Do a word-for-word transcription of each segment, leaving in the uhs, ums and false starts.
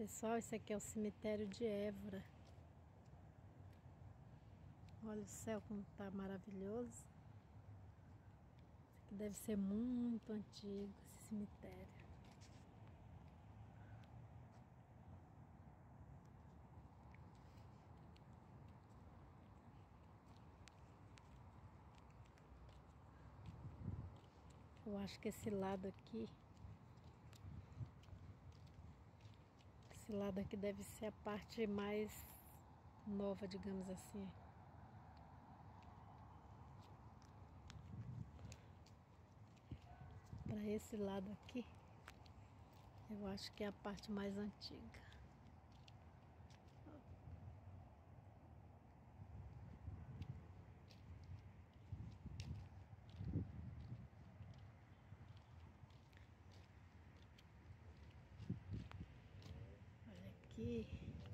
Pessoal, esse aqui é o cemitério de Évora. Olha o céu como tá maravilhoso. Esse aqui deve ser muito antigo, esse cemitério. Eu acho que esse lado aqui, esse lado aqui deve ser a parte mais nova, digamos assim. Para esse lado aqui, eu acho que é a parte mais antiga. Olha aqui.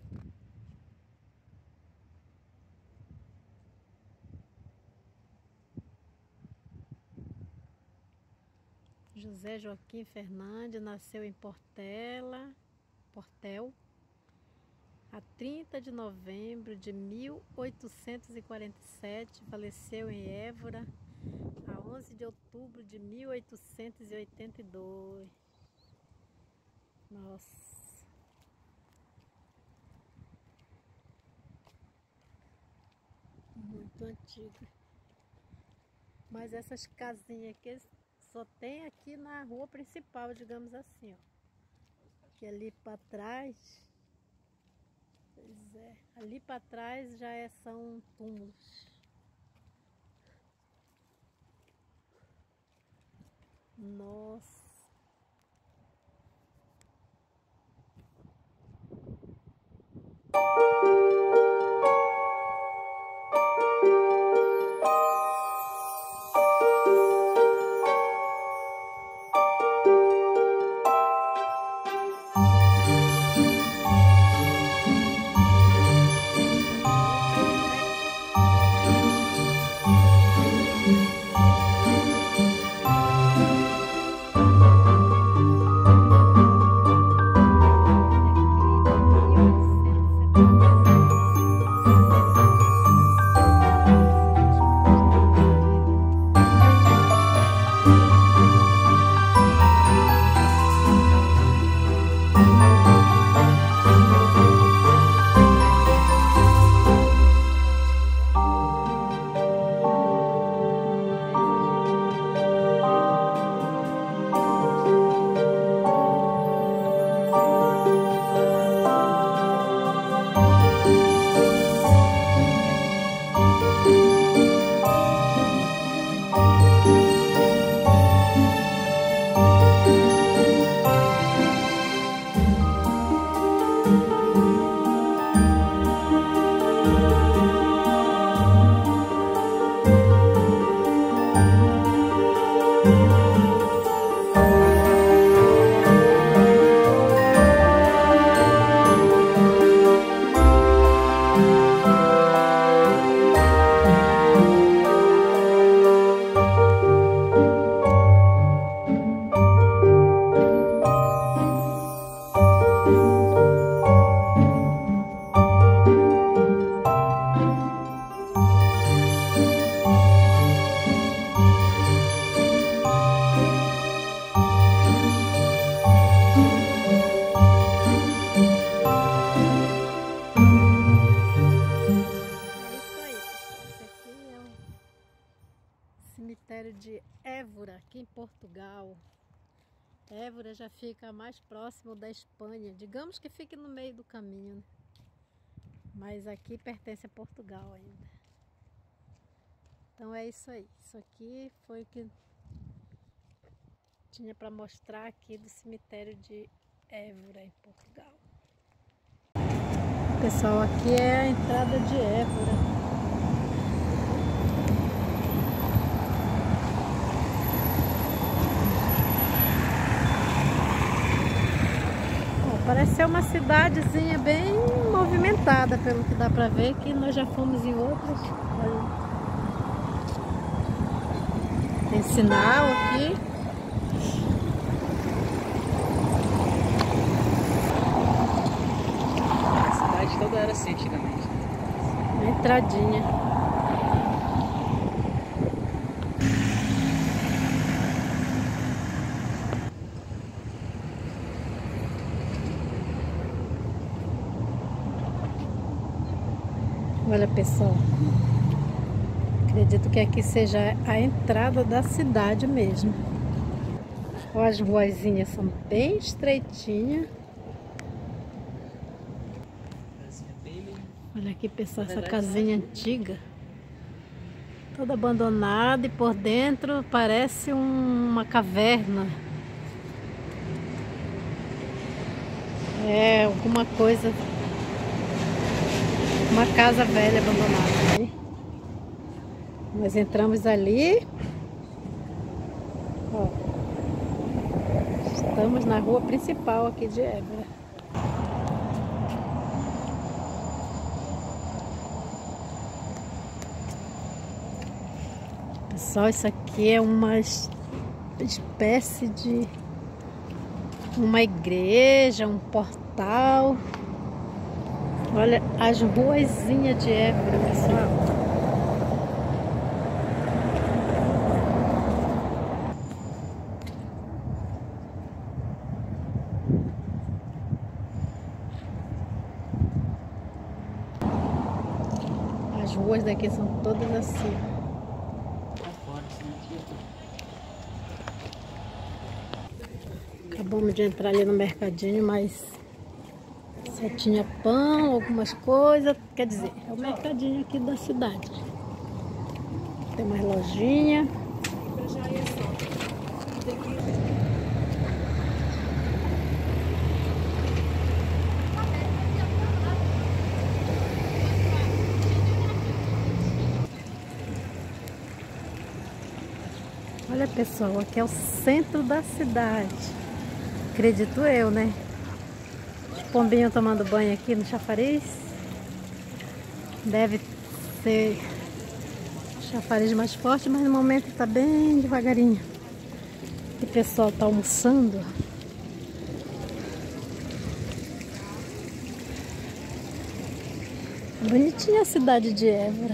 José Joaquim Fernandes nasceu em Portela, Portel, a trinta de novembro de mil oitocentos e quarenta e sete, faleceu em Évora a onze de outubro de mil oitocentos e oitenta e dois. Nossa. Muito antigo. Mas essas casinhas aqui só tem aqui na rua principal, digamos assim, ó. Que ali para trás, pois é, ali para trás já é, são túmulos. Nossa. Cemitério de Évora, aqui em Portugal. Évora já fica mais próximo da Espanha, digamos que fique no meio do caminho, né? Mas aqui pertence a Portugal ainda. Então é isso aí. Isso aqui foi o que tinha para mostrar aqui do cemitério de Évora, em Portugal. Pessoal, aqui é a entrada de Évora. Parece ser uma cidadezinha bem movimentada, pelo que dá pra ver, que nós já fomos em outras. Tem sinal aqui. era assim antigamente. Uma entradinha. Olha, pessoal, acredito que aqui seja a entrada da cidade mesmo. Olha, as ruazinhas são bem estreitinhas. Olha aqui, pessoal, essa casinha antiga, toda abandonada, e por dentro parece um, uma caverna. É alguma coisa, uma casa velha abandonada, né? Nós entramos ali, ó, estamos na rua principal aqui de Évora. Pessoal, isso aqui é uma espécie de uma igreja, um portal. Olha as ruazinhas de Évora, pessoal. As ruas daqui são todas assim. Acabamos de entrar ali no mercadinho, mas só tinha pão, algumas coisas. Quer dizer, é o mercadinho aqui da cidade. Tem mais lojinha. Olha, pessoal, aqui é o centro da cidade. Acredito eu, né? Os pombinhos tomando banho aqui no chafariz. Deve ser chafariz mais forte, mas no momento tá bem devagarinho. E o pessoal tá almoçando. Bonitinha a cidade de Évora.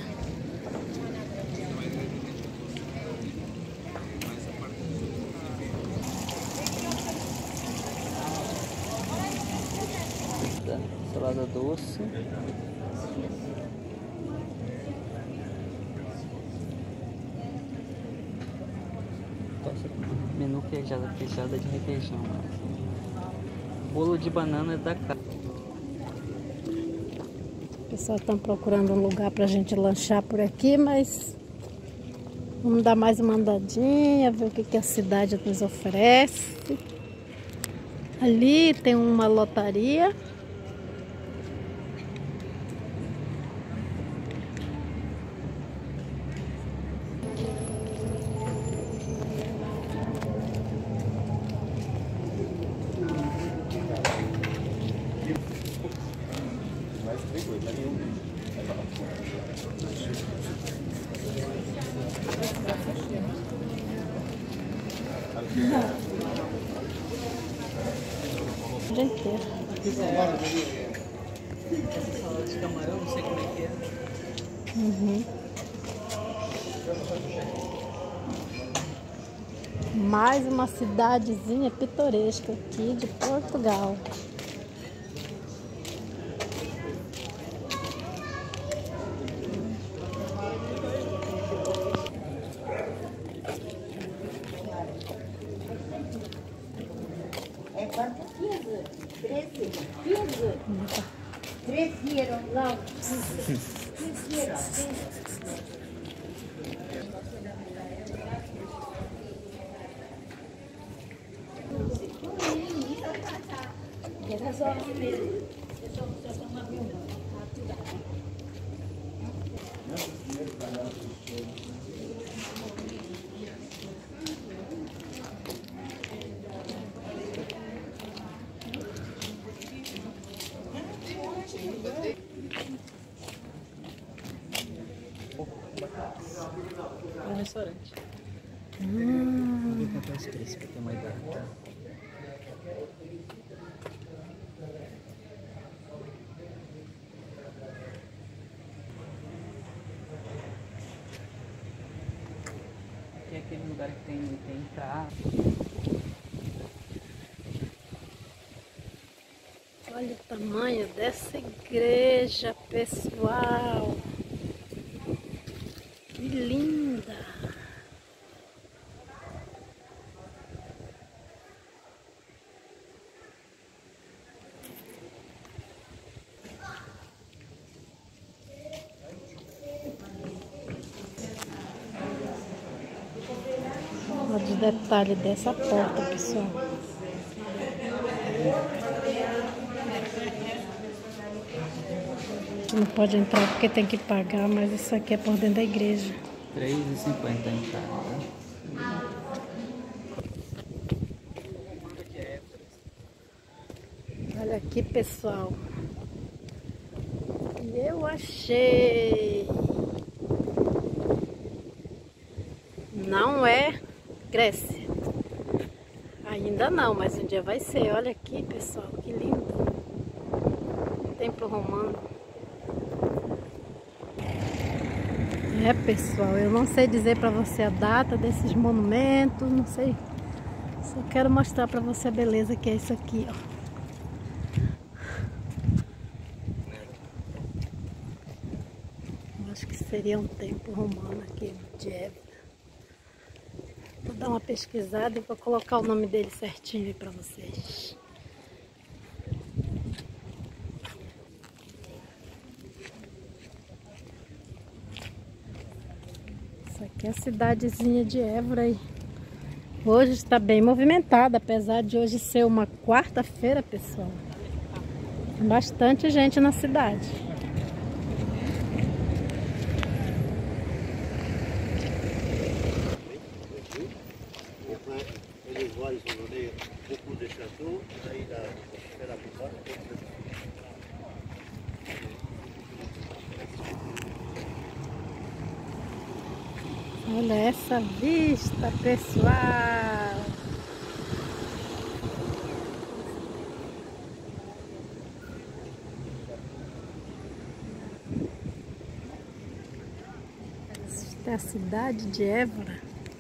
Salada doce. Menu queijada, queijada de requeijão. Bolo de banana da casa. O pessoal está procurando um lugar para a gente lanchar por aqui, mas vamos dar mais uma andadinha, ver o que, que a cidade nos oferece. Ali tem uma lotaria. O dia inteiro. Essa salada de camarão, não sei como é que é. Uhum. Mais uma cidadezinha pitoresca aqui de Portugal. É quanto quinze? treze? quinze? treze euros lá. quinze euros. É um restaurante. Hum. Vou contar os preços para ter uma ideia. Tá? aqui é aquele lugar que tem, tem entrada. Olha o tamanho dessa igreja, pessoal. Que linda. Olha os detalhes dessa porta, pessoal. Não pode entrar porque tem que pagar, mas isso aqui é por dentro da igreja. três e cinquenta a entrada. Olha aqui, pessoal. E eu achei. Não é Grécia. Ainda não, mas um dia vai ser. Olha aqui, pessoal, que lindo. Templo romano. É, pessoal, eu não sei dizer para você a data desses monumentos, não sei. Só quero mostrar para você a beleza que é isso aqui, ó. Acho que seria um templo romano aqui de Évora. Vou dar uma pesquisada e vou colocar o nome dele certinho aí para vocês. Isso aqui é a cidadezinha de Évora. E hoje está bem movimentada, apesar de hoje ser uma quarta-feira, pessoal. Tem bastante gente na cidade. Olha essa vista, pessoal! Esta é a cidade de Évora.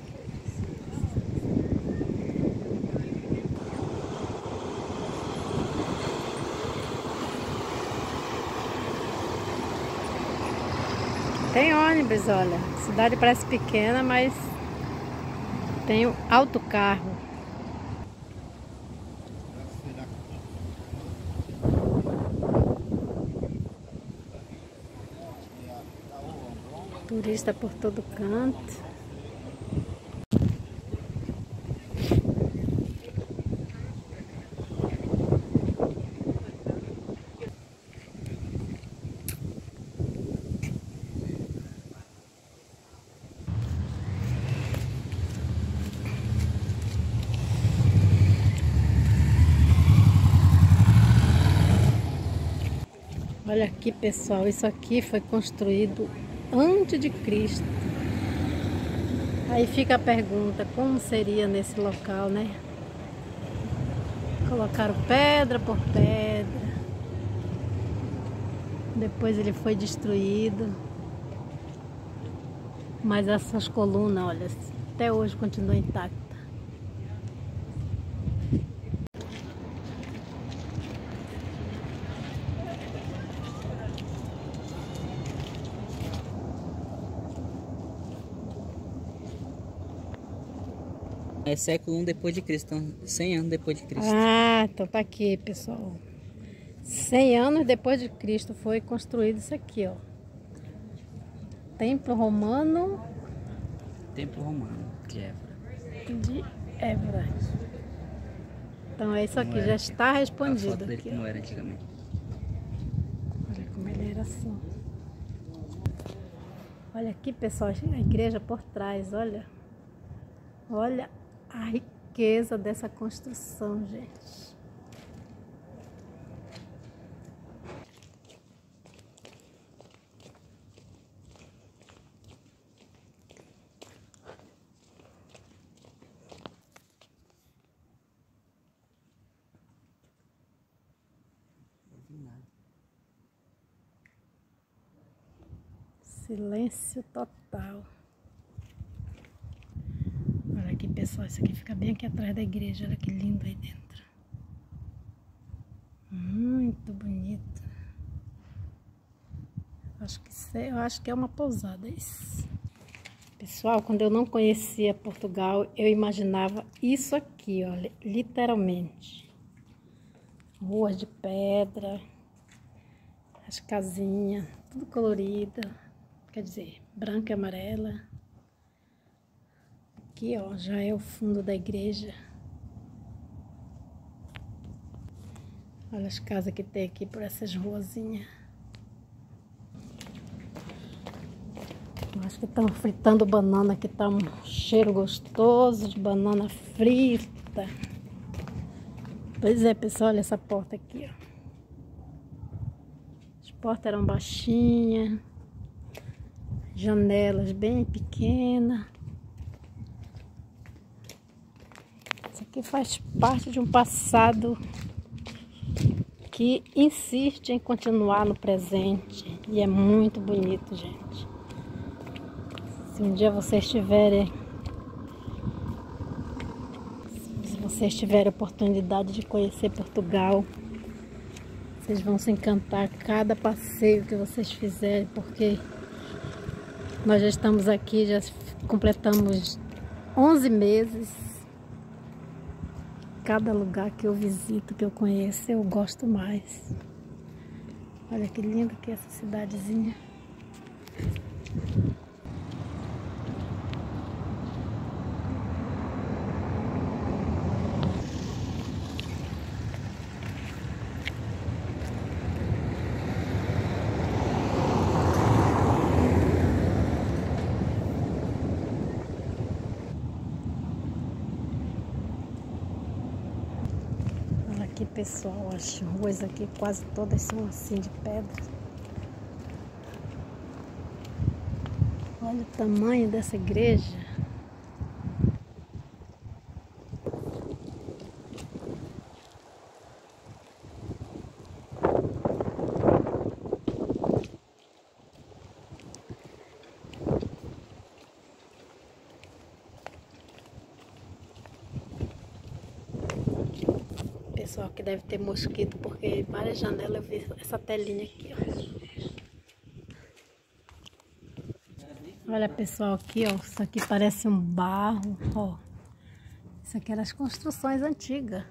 Tem ônibus, olha. A cidade parece pequena, mas tem um autocarro. Turista por todo canto. Olha aqui, pessoal, isso aqui foi construído antes de Cristo. Aí fica a pergunta, como seria nesse local, né? Colocaram pedra por pedra. Depois ele foi destruído. Mas essas colunas, olha, até hoje continuam intactas. É século um depois de Cristo, então cem anos depois de Cristo. Ah, então tá aqui, pessoal. cem anos depois de Cristo foi construído isso aqui, ó. Templo romano Templo romano de Évora. de Évora. Então é isso aqui, já está A respondido foto dele aqui, como ó. era antigamente. Olha como ele era assim. Olha aqui, pessoal, a igreja por trás, olha. Olha a riqueza dessa construção, gente. Silêncio total. pessoal, isso aqui fica bem aqui atrás da igreja. Olha que lindo aí dentro. Muito bonito. Acho que isso é, eu acho que é uma pousada isso. Pessoal, quando eu não conhecia Portugal, eu imaginava isso aqui, olha, literalmente. Ruas de pedra, as casinhas, tudo colorida, quer dizer, branca e amarela. Aqui, ó, já é o fundo da igreja. Olha as casas que tem aqui por essas ruazinhas. Acho que estão fritando banana, que tá um cheiro gostoso de banana frita. Pois é, pessoal, olha essa porta aqui, ó. As portas eram baixinhas, janelas bem pequenas. Isso aqui faz parte de um passado que insiste em continuar no presente. E é muito bonito, gente. Se um dia vocês tiverem, se vocês tiverem oportunidade de conhecer Portugal, vocês vão se encantar cada passeio que vocês fizerem, porque nós já estamos aqui, já completamos onze meses. Cada lugar que eu visito, que eu conheço, eu gosto mais. Olha que lindo que é essa cidadezinha. Aqui, pessoal, as ruas aqui quase todas são assim de pedra. Olha o tamanho dessa igreja. Pessoal, que deve ter mosquito, porque várias janelas eu vi essa telinha aqui, ó. Olha, pessoal, aqui, ó, isso aqui parece um barro, ó. Isso aqui eram as construções antigas.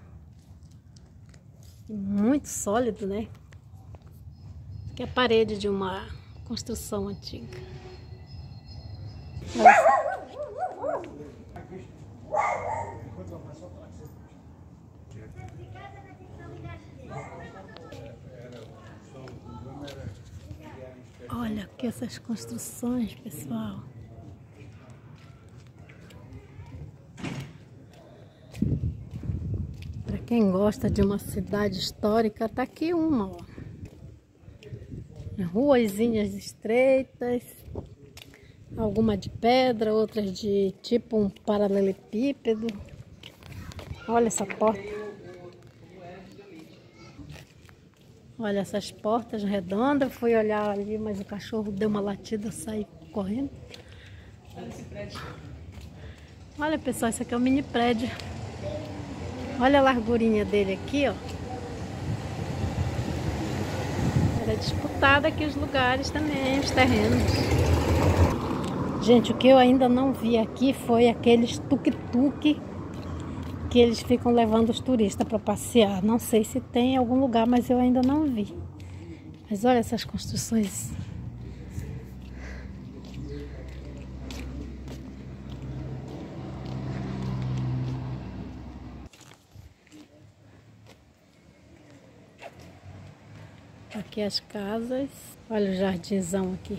Muito sólido, né? Aqui é a parede de uma construção antiga. Olha. Olha aqui essas construções, pessoal. Para quem gosta de uma cidade histórica, tá aqui uma, ó. Ruazinhas estreitas, alguma de pedra, outras de tipo um paralelepípedo. Olha essa porta. Olha essas portas redondas. Eu fui olhar ali, mas o cachorro deu uma latida, eu saí correndo. Olha, pessoal, isso aqui é um mini prédio. Olha a largurinha dele aqui, ó. Era disputado aqui os lugares também, os terrenos. Gente, o que eu ainda não vi aqui foi aqueles tuk-tuk que eles ficam levando os turistas para passear. Não sei se tem em algum lugar, mas eu ainda não vi. Mas olha essas construções. Aqui as casas. Olha o jardinzão aqui.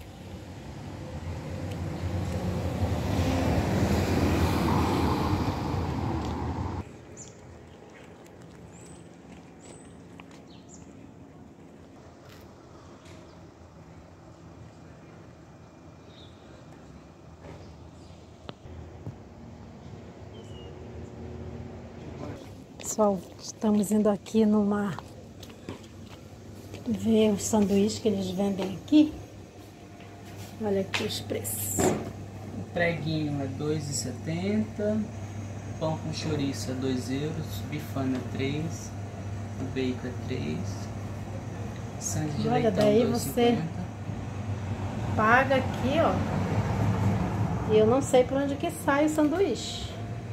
Pessoal, estamos indo aqui numa... ver os sanduíches que eles vendem aqui. Olha aqui os preços. preguinho é dois reais e setenta centavos, pão com chouriço é dois euros, bifana é três, o bacon é três, sangue de Olha, leitão daí dois reais e você cinquenta centavos. paga aqui, ó. E eu não sei por onde que sai o sanduíche.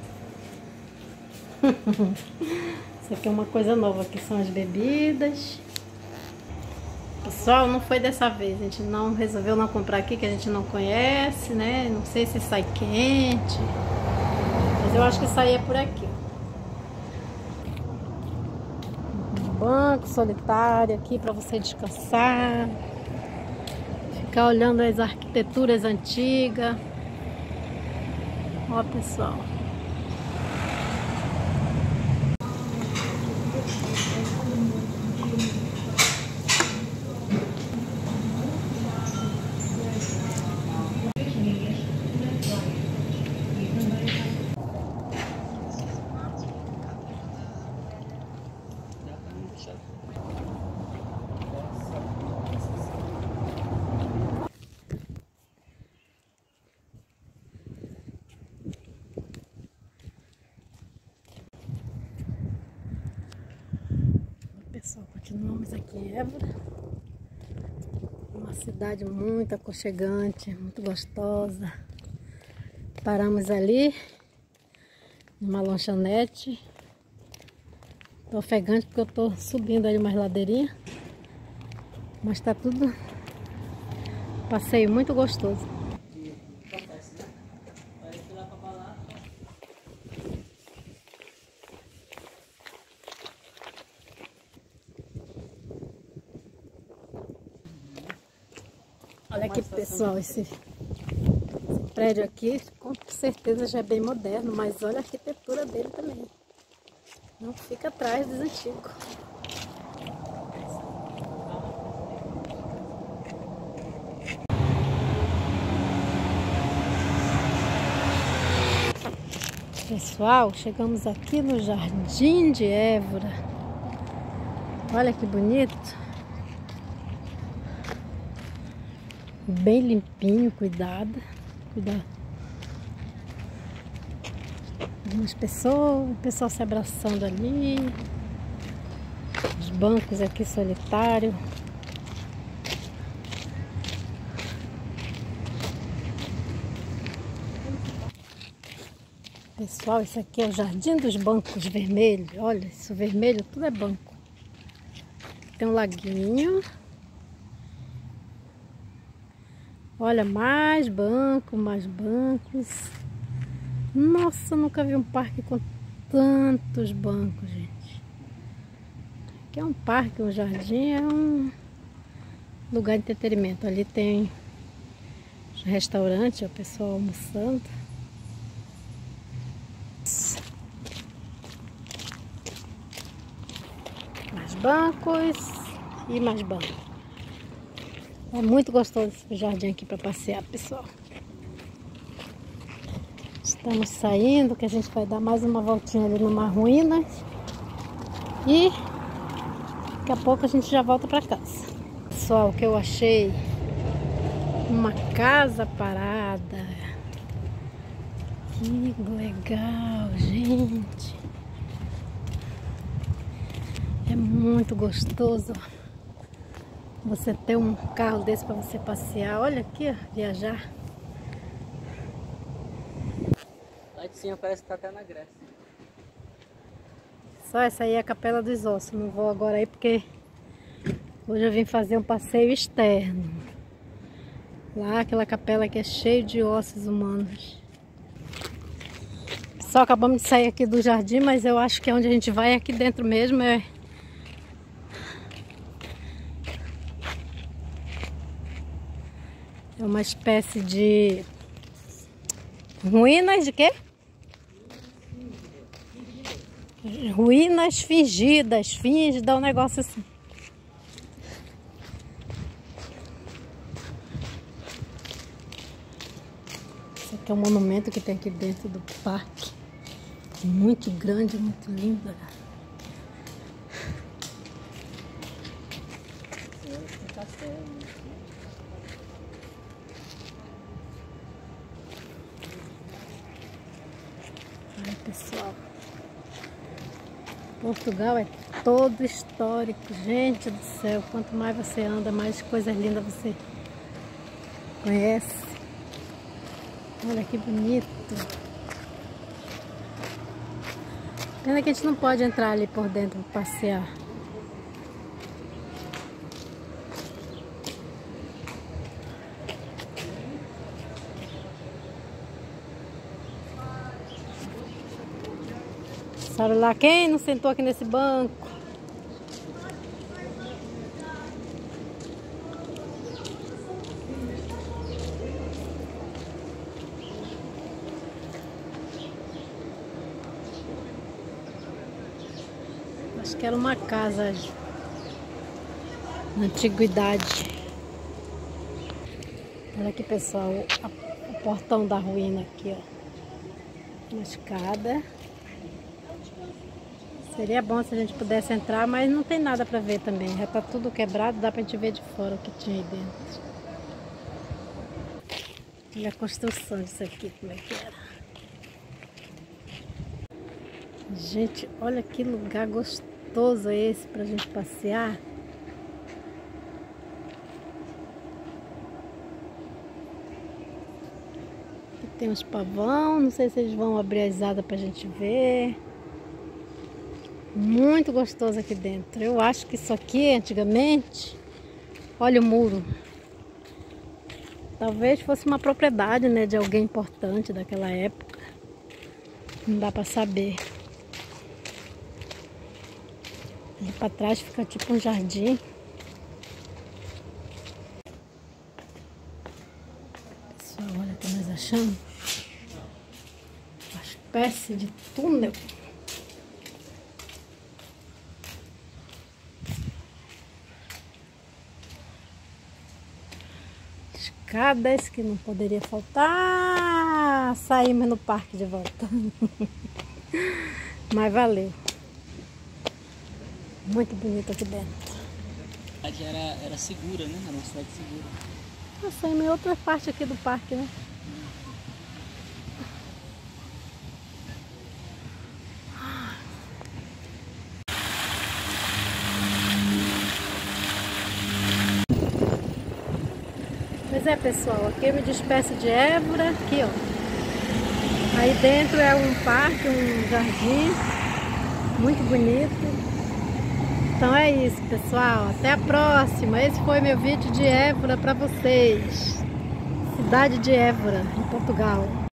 Isso aqui é uma coisa nova, aqui são as bebidas. Pessoal, não foi dessa vez, a gente não resolveu não comprar aqui, que a gente não conhece, né? Não sei se sai quente, mas eu acho que saía por aqui. Um banco solitário aqui para você descansar, ficar olhando as arquiteturas antigas. Ó, pessoal. Pessoal, continuamos aqui em Évora, uma cidade muito aconchegante, muito gostosa. Paramos ali numa lanchonete. Tô ofegante porque eu tô subindo ali umas ladeirinhas, mas tá tudo passeio muito gostoso. Olha aqui, pessoal, esse, esse prédio aqui com certeza já é bem moderno, mas olha a arquitetura dele também. Não fica atrás dos antigos. Pessoal, chegamos aqui no Jardim de Évora. Olha que bonito. Bem limpinho, cuidado. Cuidado. Algumas pessoas, o pessoal se abraçando ali. Os bancos aqui solitários. Pessoal, isso aqui é o Jardim dos Bancos Vermelhos. Olha, isso vermelho tudo é banco. Tem um laguinho. Olha, mais banco, mais bancos. Nossa, nunca vi um parque com tantos bancos, gente. Aqui é um parque, um jardim, é um lugar de entretenimento. Ali tem um restaurante, o pessoal almoçando. Mais bancos e mais bancos. É muito gostoso esse jardim aqui para passear, pessoal. Estamos saindo, que a gente vai dar mais uma voltinha ali numa ruína. E daqui a pouco a gente já volta para casa. Pessoal, o que eu achei? Uma casa parada. Que legal, gente. É muito gostoso você ter um carro desse para você passear. Olha aqui, ó, viajar. Lá de cima parece que tá até na Grécia. Só essa aí é a Capela dos Ossos. Não vou agora aí porque hoje eu vim fazer um passeio externo. Lá aquela capela que é cheia de ossos humanos. Só acabamos de sair aqui do jardim, mas eu acho que é onde a gente vai é aqui dentro mesmo. É É uma espécie de ruínas de quê? Ruínas fingidas, finge dar um negócio assim. Esse aqui é um monumento que tem aqui dentro do parque. Muito grande, muito lindo. Olha, pessoal, Portugal é todo histórico, gente do céu, quanto mais você anda, mais coisas lindas você conhece. Olha que bonito. Pena que a gente não pode entrar ali por dentro para passear. Olha lá, quem não sentou aqui nesse banco? Acho que era uma casa na antiguidade. Olha aqui, pessoal, o, o portão da ruína aqui, ó. Uma escada. Seria bom se a gente pudesse entrar, mas não tem nada para ver também. Já tá tudo quebrado, dá pra gente ver de fora o que tinha aí dentro. Olha a construção disso aqui, como é que era. Gente, olha que lugar gostoso é esse pra gente passear. Aqui tem uns pavão, não sei se eles vão abrir as asas pra gente ver. Muito gostoso aqui dentro. Eu acho que isso aqui, antigamente, olha o muro. Talvez fosse uma propriedade, né, de alguém importante daquela época. Não dá pra saber. Ali pra trás fica tipo um jardim. Pessoal, olha o que nós achamos. Uma espécie de túnel. Escadas que não poderia faltar. Saímos no parque de volta. Mas valeu. Muito bonito aqui dentro. A cidade era, era segura, né? Era uma cidade segura. Nós saímos em outra parte aqui do parque, né? Pois é, pessoal, aqui eu me despeço de Évora, aqui ó. Aí dentro é um parque, um jardim, muito bonito. Então é isso, pessoal, até a próxima. Esse foi meu vídeo de Évora para vocês. Cidade de Évora, em Portugal.